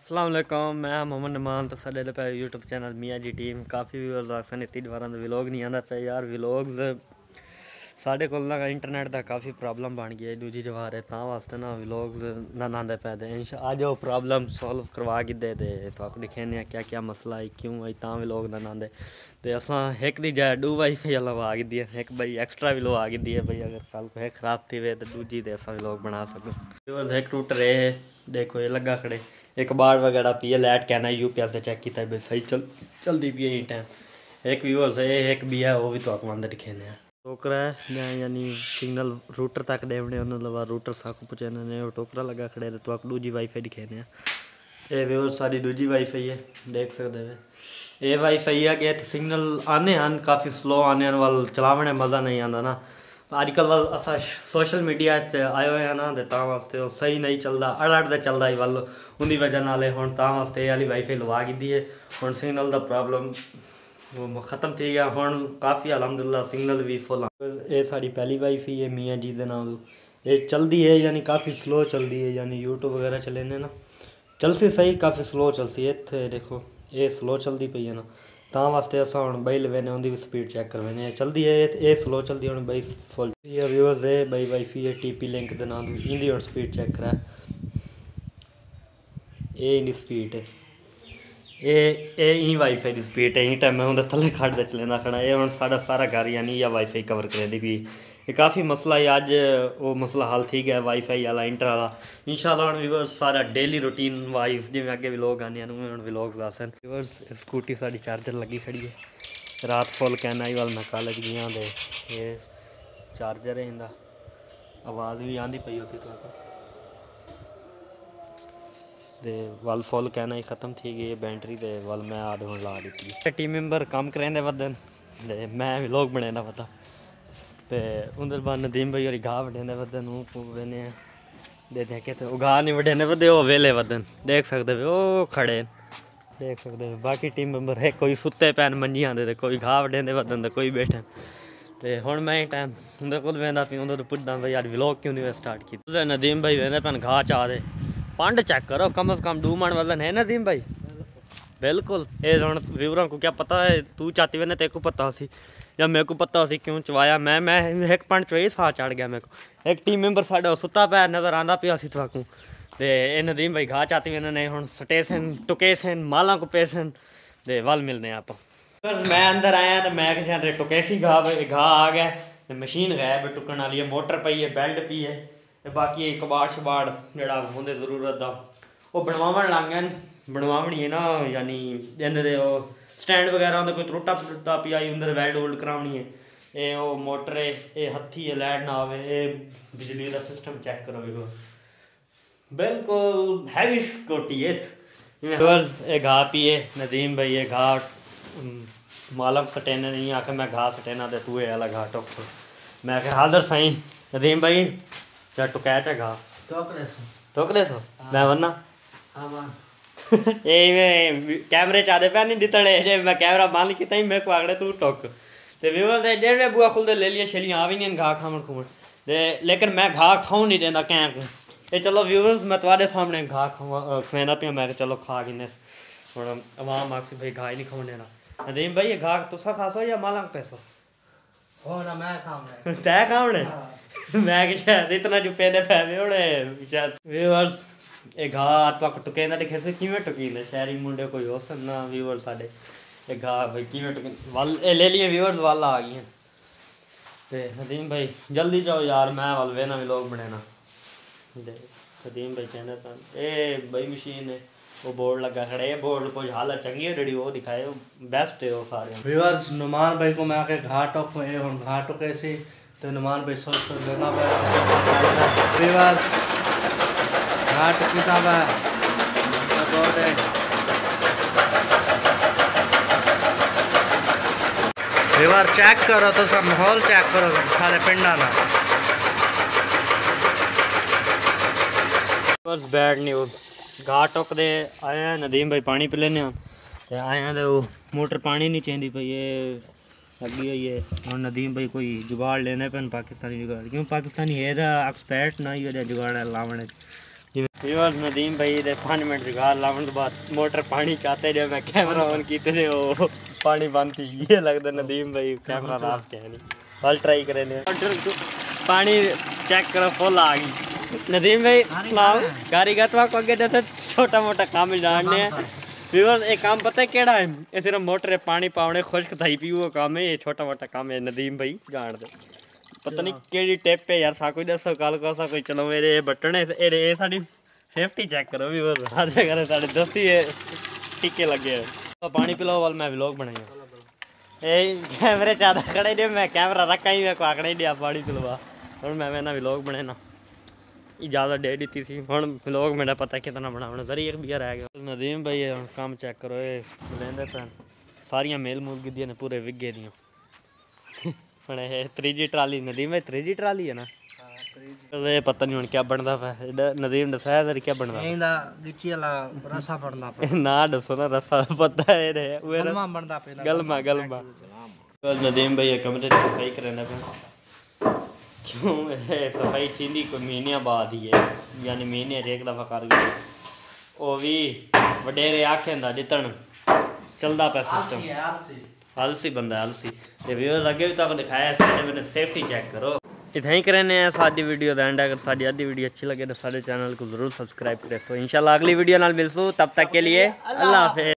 अस्सलाम वालेकुम, मैं मोहम्मद नमान। तो साढ़े पे यूट्यूब चैनल मियाँ जी टीम काफ़ी व्यूअर्स आखन इतनी बार व्लॉग नहीं आंदा पे यार। व्लॉग्स साढ़े को इंटरनेट का काफ़ी प्रॉब्लम बन गया दूजी जवार है ता वास्ते ना व्लॉग्स ना आंदे पे अज वो प्रॉब्लम सॉल्व करवा गिदे तो आप दिखेने क्या क्या मसला है क्यों आई ता व्लॉग ना आंदे तो असा एक दी जाए 2 वाईफाई लवा गिदी है एक भाई एक्स्ट्रा भी लवा गिदी है भाई अगर कल को एक खराब थी वे तो दूजी तो असा व्लॉग बना सको। एक रूटर है देखो ये लगा खड़े एक बार वगैरह पी है लाइट कहना यूपीएस से चेक किया भाई सही चलती पी है टाइम एक व्यूअर्स है एक भी है वो भी तो आपको अंदर दिखेने हैं टोकरा है मैं यानी सिग्नल रूटर तक देवने उन्होंने रूटर साकू पहुँचाने ने टोकरा लगा खड़े तो आपको दूजी वाईफाई दिखेने हैं। ये व्यूअर्स सारी दूजी वाईफाई है देख सकते हैं ये वाईफाई है कि सिग्नल आने हैं काफ़ी स्लो आने वाल चलावने मज़ा नहीं आता ना अजकल वाल असा सोशल मीडिया आए हुए हैं ना तो वास्ते वो सही नहीं चलता अड़ तो चलता ही वाल उनकी वजह नाल हुण ता वास्ते ये वाली वाईफाई लवा दी है हुण सिग्नल का प्रॉब्लम वो ख़त्म थी गया हुण काफ़ी अलहमदुलिल्लाह सिग्नल भी फुल ये साड़ी पहली वाईफाई है मियाँ जी के नाम ये चलती है यानी काफ़ी स्लो चलती है यानी यूट्यूब वगैरह चले ना चलसी सही काफ़ी स्लो चलसी इतने देखो ये स्लो चलती पई है ना ता वास्ते अस हम बई लवेने उनकी भी स्पीड चेक करवेने चलती है ये स्लो चलती है बई फुल ये व्यूअर्स है बई वाईफाई है टीपी लिंक के नाम इंदी हम स्पीड चेक करा ये इंदी स्पीड है ये ई वाईफाई की स्पीड है ई टाइम मैं उन्हें थले खड़ दे चलेंदा खड़ा ये हम सारा घर यानी या वाईफाई कवर करेंदी भी ये काफ़ी मसला है अज वो मसला हल थी गया वाईफाई वाला इंटर वाला इंशाल्लाह हम व्यूअर्स सारा डेली रूटीन वाइज जिमें अगे व्लॉग आने हम व्लॉग्स आसन व्यूअर्स स्कूटी साड़ी चार्जर लगी खड़ी है रात फुल कहना ही वाल मैं कॉलेज गया दे ये चार्जर है इंदा आवाज़ भी आँदी पई उसी तो वल फुल कहना ही ख़त्म थी गई बैटरी तो वल मैं आद हूँ ला दी टीम मैंबर कम करेंदे वदन मैं व्लॉग बनाना पता तो उधर बाद नदीम भाई और घाह वडेंदे वदन वेने देते कि तो घाह नहीं वडेंदे वदे वो वेले वदन देख सकते हो वो खड़े देख सकते हो बाकी टीम मैंबर है कोई सुते पैन मंजियां दे कोई घाह वडेंदे वदन तो कोई बैठन तो हुण मैं टाइम उंदे कोल वेंदा पी उंदे तो पुछदा भाई यार व्लॉग क्यों नहीं स्टार्ट किया नदीम भाई वेंदे पैन घाह चा दे पंड चेक करो कम से कम 2 मन वजन है नदीम भाई बिल्कुल ये हम व्यूअर को क्या पता है तू चाहती ने तेरे को पता सी या मेरे को पता सी क्यों चवाया मैं एक पंड चोई साह चढ़ गया मेरे को एक टीम मैंबर साढ़े सुता पैर नज़र आंदा पिया सी थकू तो ये नदीम भाई घाह चाहती ने हम सटे सन टुके सन माला को पे सन तो वल मिलने आप मैं अंदर आया तो मैं शायद टुके सी घाह आ गया मशीन गायब टुकन वाली है मोटर पई है बेल्ट पी है बाकी कबाड़ शबाड़ जोड़ा होंगे जरूरत का वो बनवावन लग गए बनवावनी है ना यानी इन्हें वो स्टैंड वगैरह उन्हें कोई त्रुटा टुटा पी आई उधर वेल्ड वोल्ड करावनी है ये वो मोटर है ये हथी है लाइट ना आवे ये बिजली का सिस्टम चेक करो बिल्कुल हैवी स्कूटी है ये घाह पिए नदीम भाई ये घाह मालक सटेने नहीं आखे मैं घाह सटेना तो तू ये वाला घाह टोक मैं आखे हाजिर सही नदीम भाई क्या टुकाया चा घा टोकले सो मैं वरना ये कैमरे चाहते पे नहीं दितड़े मैं कैमरा बंद किया ही मैं को आगड़े तू टोक तो व्यूअर्स डेढ़ में बुआ खुलते ले लिया छलियाँ आ भी नहीं घा खावन खुमन लेकिन मैं घा खाऊँ नहीं देना कैं को ये चलो व्यूअर्स मैं तुम्हारे सामने घा खवेंदा पिया मैं चलो खा गिने हूँ अवाम आखसी भाई घा ही नहीं खाने देना नदीम भाई ये घा तुसा खासो या मालंग पैसो तै खावने मैं शायद इतना जो पेने पैवे होने शायद व्यूअर्स ये घाह आपको टुके ना दिखे से किवें टुकी ने शहरी मुंडे कोई हो सन ना व्यूअर्स साडे ये घाह भाई किवें टुकी वल ले लिए व्यूअर्स वल आ गई ते नदीम भाई जल्दी जाओ यार मैं वल वेना व्लॉग बनाना नदीम भाई कहने पर ए भाई मशीन है वो बोर्ड लगा खड़े बोर्ड कोई हालत चंगी है रेडी वो दिखाए बेस्ट है वो सारे व्यूअर्स नुमान भाई को मैं आके घाह टोक घाह टोके से तो नुमान भाई सोच कर लेना व्यूअर्स घाट किताब है व्यूअर चेक करो तो सब माहौल चेक करो सारे पिंडा ना बस बैड न्यूज़ घाट टोक दे आए हैं नदीम भाई पानी पी लेने आए हैं तो मोटर पानी नहीं चाहिए भाई ये लगी हुई है और नदीम भाई कोई जुगाड़ लेने पे पाकिस्तानी जुगाड़ क्यों पाकिस्तानी है एक्सपर्ट ना ही जुगाड़ लावने व्यूअर्स नदीम भाई दे 5 मिनट जुगाड़ लावन के बाद मोटर पानी चाहते जो मैं कैमरा ऑन कीते थे वो पानी बंद थी। ये लगता नदीम भाई कैमरा रात के नहीं हल ट्राई करे ने पानी चेक करो फुल आ गई। नदीम भाई सलाम कारीगर तो को आगे जैसे छोटा मोटा काम जानने हैं। व्यूअर्स एक काम पता है केड़ा है ये सिर्फ मोटर है पानी पावने खुश्क थई पी वो काम है ये छोटा मोटा काम है नदीम भाई जान दे पता नहीं केड़ी टेप पे यार सा कोई दसो कल को सा कोई चलो मेरे बटन है ए साडी सेफ्टी चेक करो भी हर जगह साढ़े दस्ती टीके लगे हैं। तो पानी पिलाओ वाल मैं व्लॉग बनाई ए कैमरे ज़्यादा खड़े दे मैं कैमरा रखा ही मैं को आकड़े दिया पानी पिलवा और मैं ना व्लॉग बने ना इजाज़त दे दी थी हम व्लॉग मेरा पता कितना बनाना जरी एक बिया रह गया। नदीम भाई काम चेक करो ये लेंदे पैन सारियां मेल मूल गिद्दियां ने पूरे विगे दियां ਹੁਣ ਇਹ ਤੀਜੀ ਟਰਾਲੀ ਨਦੀਮ ਹੈ ਤੀਜੀ ਟਰਾਲੀ ਹੈ ਨਾ ਇਹ ਪਤਾ ਨਹੀਂ ਹੁਣ ਕੀ ਬਣਦਾ ਪਿਆ ਨਦੀਮ ਦੱਸਿਆ ਤੇਰੀ ਕੀ ਬਣਦਾ ਇਹਦਾ ਗਿੱਚੀ ਵਾਲਾ ਰਸਾ ਬਣਦਾ ਪਿਆ ਨਾ ਦੱਸੋ ਨਾ ਰਸਾ ਪਤਾ ਹੈ ਰੇ ਉਹ ਗਲਮਾ ਬਣਦਾ ਪਿਆ ਗਲਮਾ ਨਦੀਮ ਭਾਈ ਕਮਰੇ ਦੀ ਸਫਾਈ ਕਰਨਾ ਪਿਆ क्यों सफाई थी कोई महीने बाद ही है यानी महीने एक दफ़ा कर गए वो भी वडेरे आखें दा जितन चलता पे सिस्टम आलसी बंदा आलसी ते व्यूअर्स अगे भी तक दिखाया सारे मैंने सेफ्टी चेक करो इतना ही करने हैं साडी वीडियो दा एंड अगर साडी आधी वीडियो अच्छी लगे तो सारे चैनल को जरूर सब्सक्राइब करें। सो इंशाल्लाह अगली वीडियो नाल मिलसूं तब तक के लिए अल्लाह हाफिज़।